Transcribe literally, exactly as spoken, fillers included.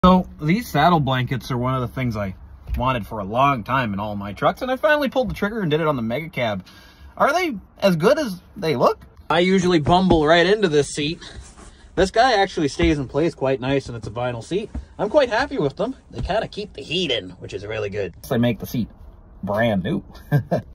So these saddle blankets are one of the things I wanted for a long time in all my trucks, and I finally pulled the trigger and did it on the Mega Cab. Are they as good as they look? I usually bumble right into this seat. This guy actually stays in place quite nice, and it's a vinyl seat. I'm quite happy with them. They kind of keep the heat in, which is really good. They make the seat brand new.